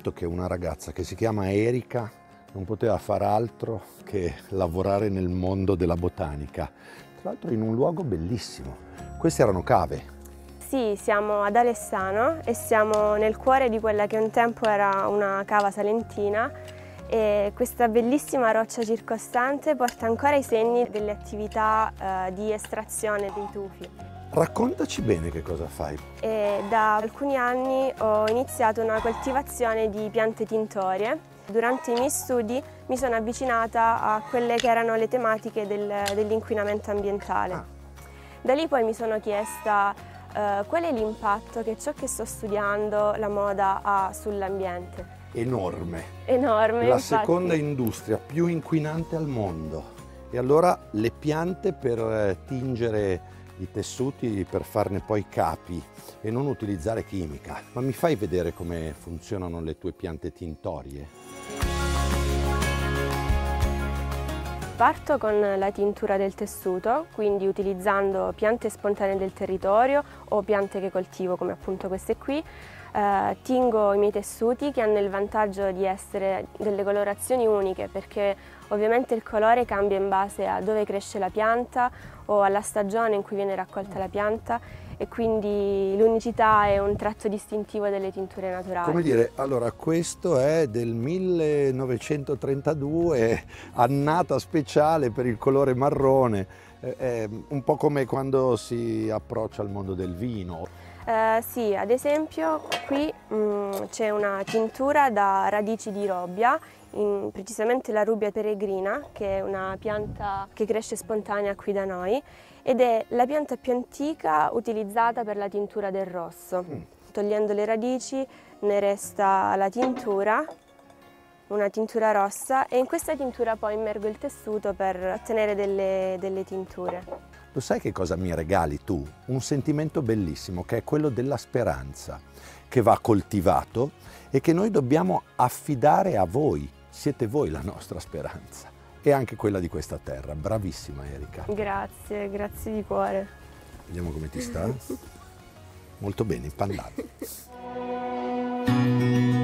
detto che una ragazza che si chiama Erika non poteva far altro che lavorare nel mondo della botanica, tra l'altro in un luogo bellissimo. Queste erano cave. Sì, siamo ad Alessano e siamo nel cuore di quella che un tempo era una cava salentina, e questa bellissima roccia circostante porta ancora i segni delle attività di estrazione dei tufi. Raccontaci bene che cosa fai. Da alcuni anni ho iniziato una coltivazione di piante tintorie. Durante i miei studi mi sono avvicinata a quelle che erano le tematiche dell'inquinamento ambientale. Da lì poi mi sono chiesta qual è l'impatto che ciò che sto studiando, la moda, ha sull'ambiente. Enorme. Enorme, La infatti. seconda industria più inquinante al mondo. E allora le piante per tingere i tessuti, per farne poi capi e non utilizzare chimica. Ma mi fai vedere come funzionano le tue piante tintorie? Parto con la tintura del tessuto, quindi utilizzando piante spontanee del territorio o piante che coltivo come appunto queste qui. Tingo i miei tessuti, che hanno il vantaggio di essere delle colorazioni uniche, perché ovviamente il colore cambia in base a dove cresce la pianta o alla stagione in cui viene raccolta la pianta, e quindi l'unicità è un tratto distintivo delle tinture naturali. Come dire, allora questo è del 1932, annata speciale per il colore marrone, è un po' come quando si approccia al mondo del vino. Sì, ad esempio qui c'è una tintura da radici di robbia, precisamente la Rubia peregrina, che è una pianta che cresce spontanea qui da noi, ed è la pianta più antica utilizzata per la tintura del rosso. Togliendo le radici ne resta la tintura, una tintura rossa, e in questa tintura poi immergo il tessuto per ottenere delle tinture. Lo sai che cosa mi regali tu? Un sentimento bellissimo, che è quello della speranza, che va coltivato e che noi dobbiamo affidare a voi. Siete voi la nostra speranza e anche quella di questa terra. Bravissima Erika. Grazie, grazie di cuore. Vediamo come ti sta. Molto bene, impannato.